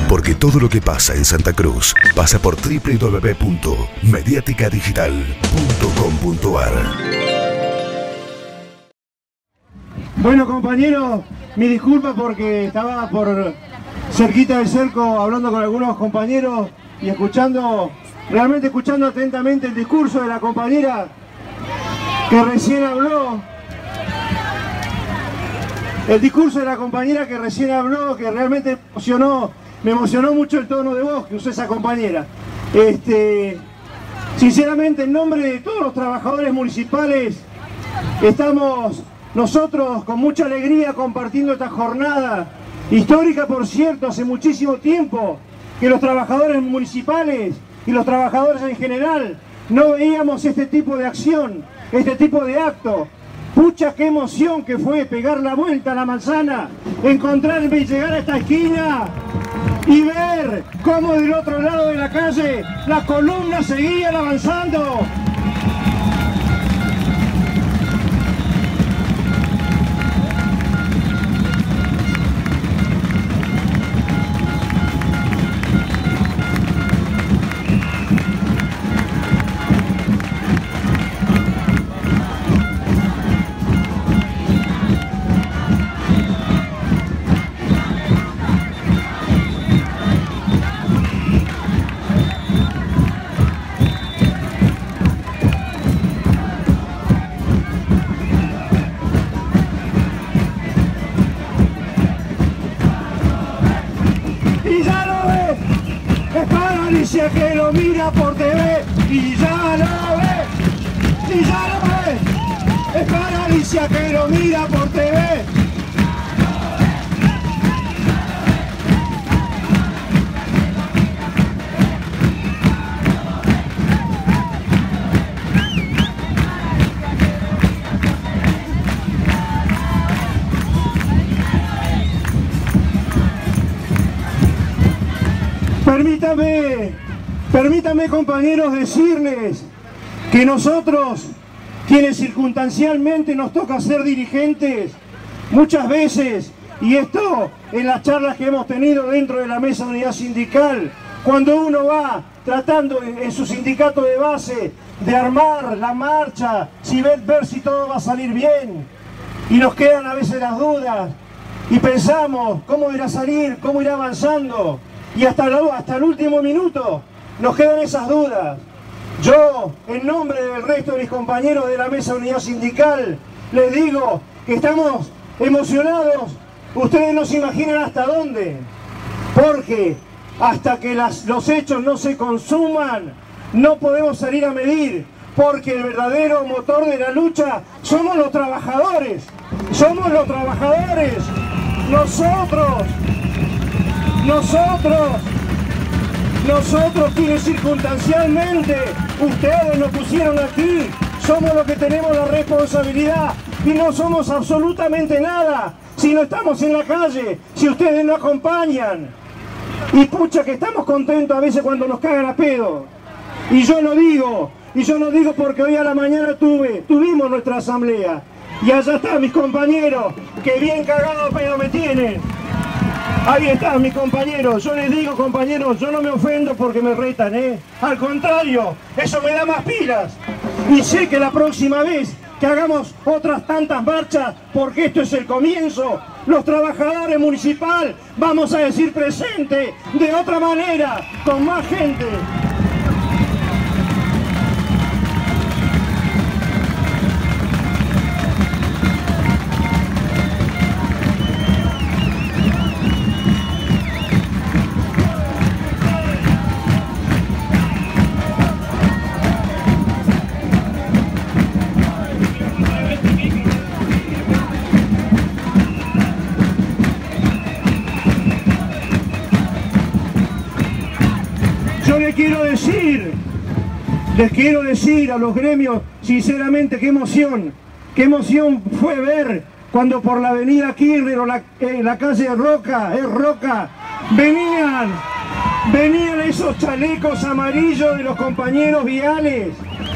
Porque todo lo que pasa en Santa Cruz pasa por www.mediaticadigital.com.ar. Bueno, compañeros, mi disculpa porque estaba por cerquita del cerco hablando con algunos compañeros y realmente escuchando atentamente el discurso de la compañera que recién habló. El discurso de la compañera que recién habló, que realmente me emocionó mucho el tono de voz que usó esa compañera. Sinceramente, en nombre de todos los trabajadores municipales, estamos nosotros con mucha alegría compartiendo esta jornada histórica, por cierto. Hace muchísimo tiempo que los trabajadores municipales y los trabajadores en general no veíamos este tipo de acción, este tipo de acto. Pucha, qué emoción que fue pegar la vuelta a la manzana, encontrarme y llegar a esta esquina y ver cómo del otro lado de la calle las columnas seguían avanzando. Que lo mira por TV y ya lo ve, y ya lo ve. Es para Alicia que lo mira por TV. Permítanme, compañeros, decirles que nosotros, quienes circunstancialmente nos toca ser dirigentes, muchas veces, y esto en las charlas que hemos tenido dentro de la mesa de unidad sindical, cuando uno va tratando en su sindicato de base de armar la marcha, ver si todo va a salir bien, y nos quedan a veces las dudas, y pensamos cómo irá a salir, cómo irá avanzando, y hasta el último minuto nos quedan esas dudas. Yo, en nombre del resto de mis compañeros de la mesa de unidad sindical, les digo que estamos emocionados. Ustedes no se imaginan hasta dónde, porque hasta que los hechos no se consuman, no podemos salir a medir, porque el verdadero motor de la lucha somos los trabajadores. Somos los trabajadores. Nosotros quienes circunstancialmente ustedes nos pusieron aquí, somos los que tenemos la responsabilidad y no somos absolutamente nada si no estamos en la calle, si ustedes no acompañan. Y pucha que estamos contentos a veces cuando nos cagan a pedo. Y yo no digo porque hoy a la mañana tuvimos nuestra asamblea y allá están mis compañeros que bien cagados pero me tienen. Ahí están mis compañeros. Yo les digo, compañeros, yo no me ofendo porque me retan, Al contrario, eso me da más pilas. Y sé que la próxima vez que hagamos otras tantas marchas, porque esto es el comienzo, los trabajadores municipales vamos a decir presente de otra manera, con más gente. Les quiero decir a los gremios, sinceramente, qué emoción fue ver cuando por la avenida Kirchner o la calle Roca, venían esos chalecos amarillos de los compañeros viales.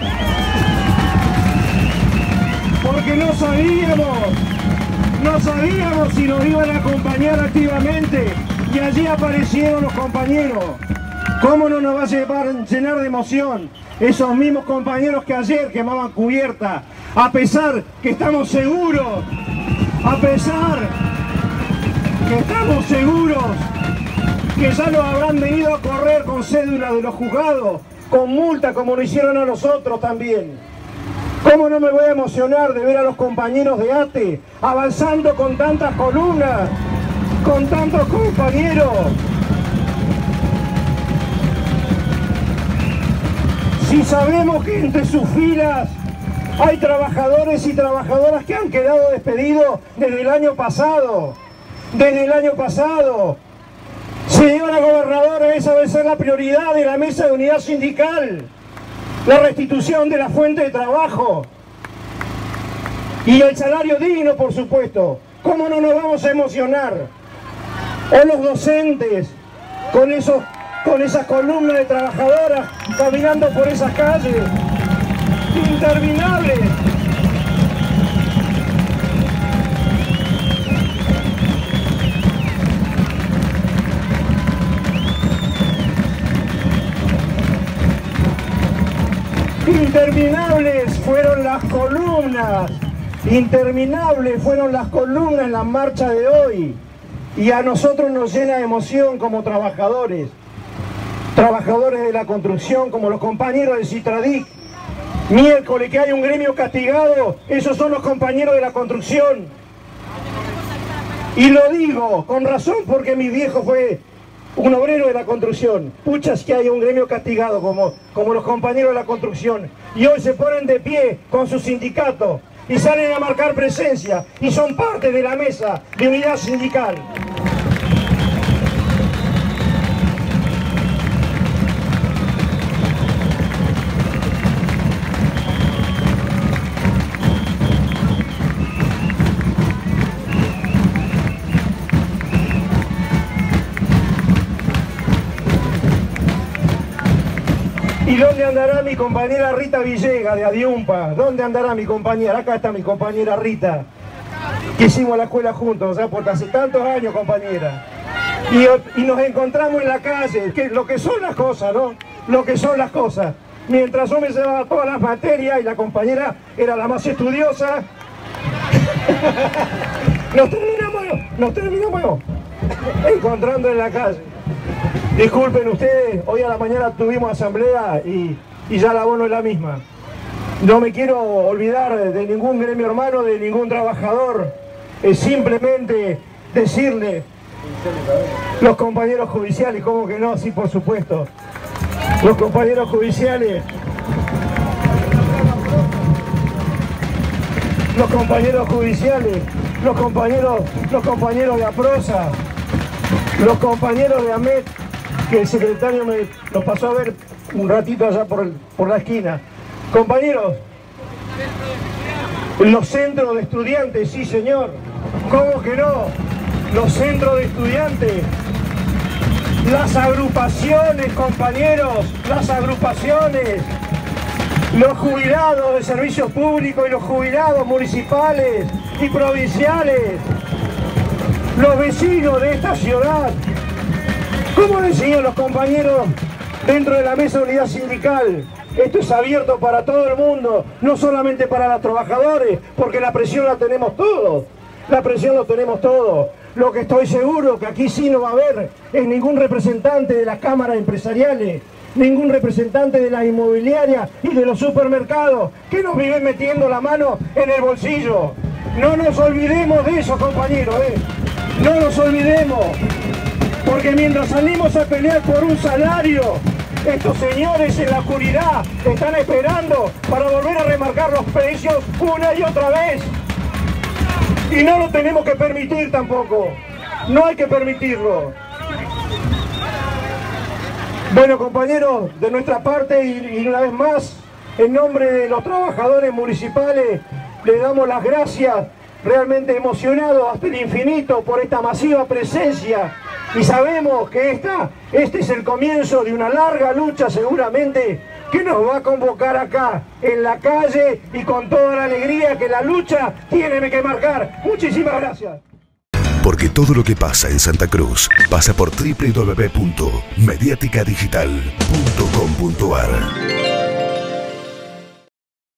Porque no sabíamos si nos iban a acompañar activamente. porque allí aparecieron los compañeros. ¿Cómo no nos va a llenar de emoción esos mismos compañeros que ayer quemaban cubierta? A pesar que estamos seguros, que ya los habrán venido a correr con cédula de los juzgados, con multa, como lo hicieron a nosotros también. ¿Cómo no me voy a emocionar de ver a los compañeros de ATE avanzando con tantas columnas, con tantos compañeros? Si sabemos que entre sus filas hay trabajadores y trabajadoras que han quedado despedidos desde el año pasado. Señora gobernadora, esa debe ser la prioridad de la mesa de unidad sindical. La restitución de la fuente de trabajo. Y el salario digno, por supuesto. ¿Cómo no nos vamos a emocionar? O los docentes, con esas columnas de trabajadoras caminando por esas calles interminables. Interminables fueron las columnas, en la marcha de hoy, y a nosotros nos llena de emoción como trabajadores de la construcción, como los compañeros de Citradic. Miércoles que hay un gremio castigado, esos son los compañeros de la construcción. Y lo digo con razón porque mi viejo fue un obrero de la construcción. Puchas que hay un gremio castigado como los compañeros de la construcción. Y hoy se ponen de pie con su sindicato y salen a marcar presencia y son parte de la mesa de unidad sindical. ¿Y dónde andará mi compañera Rita Villegas de Adiumpa? ¿Dónde andará mi compañera? Acá está mi compañera Rita, que hicimos la escuela juntos, o sea, por hace tantos años, compañera. Y nos encontramos en la calle, lo que son las cosas, ¿no? Lo que son las cosas. Mientras yo me llevaba todas las materias y la compañera era la más estudiosa, nos terminamos encontrando en la calle. Disculpen ustedes, hoy a la mañana tuvimos asamblea y ya la voz no es la misma. No me quiero olvidar de ningún gremio hermano, de ningún trabajador. Es simplemente decirle, los compañeros judiciales, ¿cómo que no? Sí, por supuesto. Los compañeros judiciales, los compañeros de APROSA, los compañeros de AMET, que el secretario me los pasó a ver un ratito allá por la esquina. Compañeros, los centros de estudiantes, sí señor, ¿cómo que no? Los centros de estudiantes, las agrupaciones, compañeros, las agrupaciones, los jubilados de servicios públicos y los jubilados municipales y provinciales, los vecinos de esta ciudad. ¿Cómo decían los compañeros dentro de la mesa de unidad sindical? Esto es abierto para todo el mundo, no solamente para los trabajadores, porque la presión la tenemos todos. La presión lo tenemos todos. Lo que estoy seguro que aquí sí no va a haber es ningún representante de las cámaras empresariales, ningún representante de las inmobiliarias y de los supermercados que nos viven metiendo la mano en el bolsillo. No nos olvidemos de eso, compañeros, no nos olvidemos. Porque mientras salimos a pelear por un salario, estos señores en la oscuridad están esperando para volver a remarcar los precios una y otra vez. Y no lo tenemos que permitir tampoco. No hay que permitirlo. Bueno, compañeros, de nuestra parte y una vez más, en nombre de los trabajadores municipales, les damos las gracias, realmente emocionados hasta el infinito por esta masiva presencia. Y sabemos que este es el comienzo de una larga lucha seguramente que nos va a convocar acá en la calle y con toda la alegría que la lucha tiene que marcar. Muchísimas gracias. Porque todo lo que pasa en Santa Cruz pasa por www.mediaticadigital.com.ar.